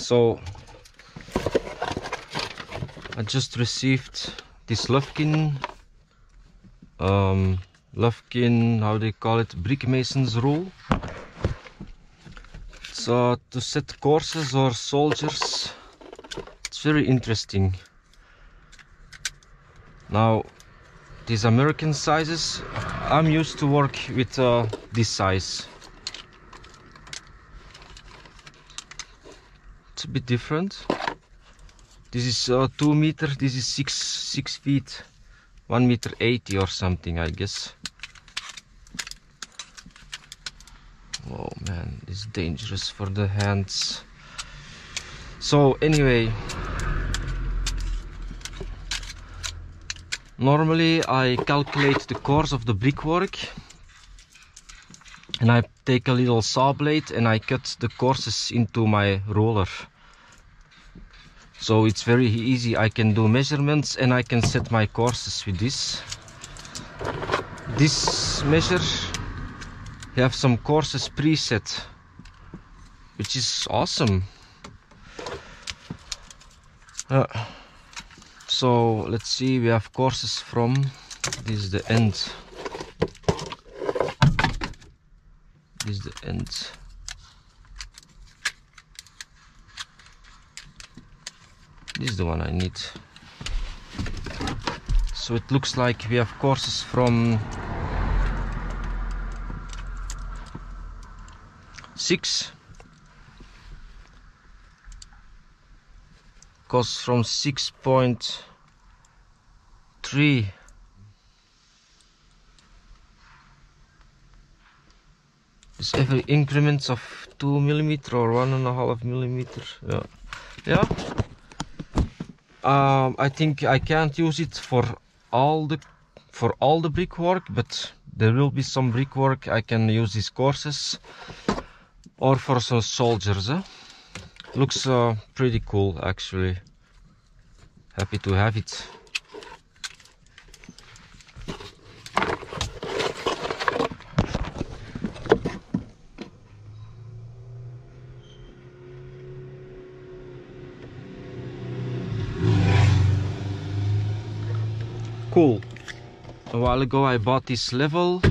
So I just received this Lufkin, how they call it, brick mason's rule. So to set courses or soldiers, it's very interesting. Now these American sizes, I'm used to work with this size. It's a bit different. This is 2 meters, this is 6 feet, 1 meter 80 or something, I guess. Oh man, it's dangerous for the hands. So anyway, normally I calculate the course of the brickwork and I take a little saw blade and I cut the courses into my roller. So it's very easy, I can do measurements and I can set my courses with this. This measure, you have some courses preset, which is awesome. So let's see, we have courses from, this is the end. This is the end. This is the one I need. So it looks like we have courses from 6. Goes from 6.3. It's every increments of 2 millimeter or 1.5 millimeter. Yeah. I think I can't use it for all the brickwork, but there will be some brickwork I can use these courses, or for some soldiers. Looks pretty cool actually. Happy to have it. Cool. A while ago I bought this level,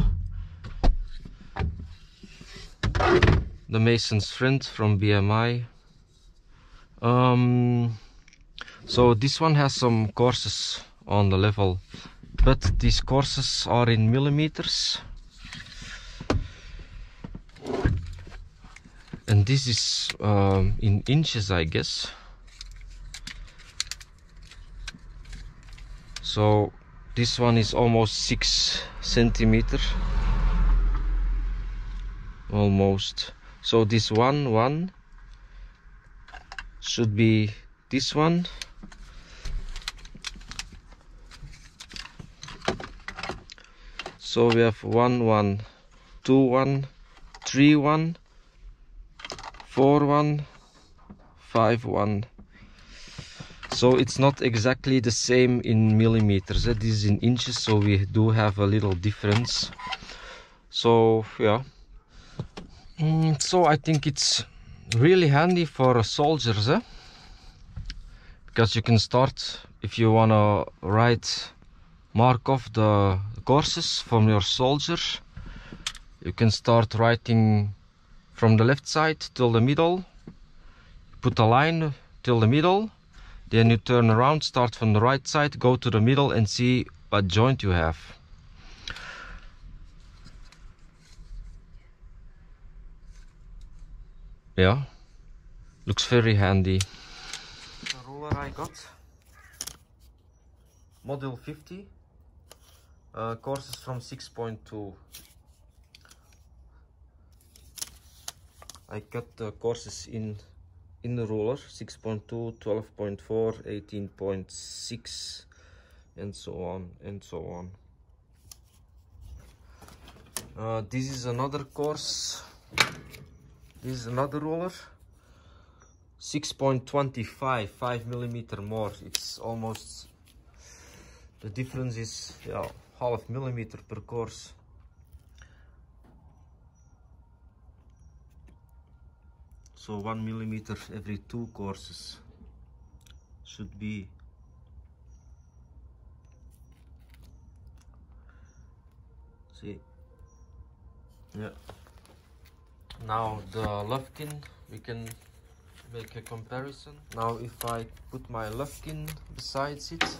the Mason's Friend from BMI. So this one has some courses on the level, but these courses are in millimeters, and this is in inches, I guess. So this one is almost 6 centimeters, almost. So this one should be this one. So we have 1 1, 2 1, 3 1, 4 1, 5 1. So it's not exactly the same in millimeters. This is in inches, so we do have a little difference. So yeah. So I think it's really handy for soldiers, because you can start, if you wanna mark off the courses from your soldier, you can start writing from the left side till the middle, put a line till the middle, then you turn around, start from the right side, go to the middle and see what joint you have. Yeah, looks very handy. The ruler I got, model 50, courses from 6.2. I cut the courses in the ruler, 6.2, 12.4, 18.6, and so on and so on. This is another course. This is another ruler, 6.25, 5 millimeter more. It's almost, the difference is, yeah, 0.5 millimeter per course. So 1 millimeter every 2 courses should be. See, yeah. Now the Lufkin, we can make a comparison. Now if I put my Lufkin besides it,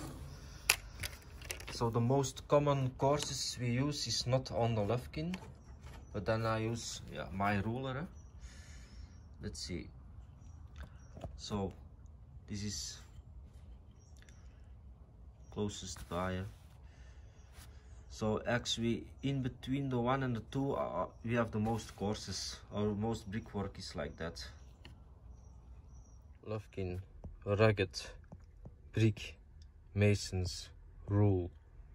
so the most common courses we use is not on the Lufkin, but then I use my ruler. Let's see. So this is closest by. So actually in between the 1 and the 2 we have the most courses. Our most brickwork is like that. Lufkin rugged brick masons rule.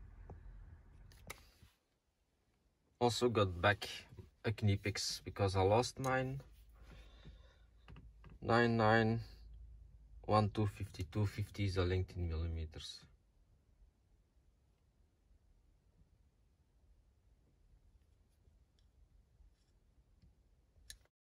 Also got back a Knipex because I lost mine. 99 1250 250 is a length in millimeters.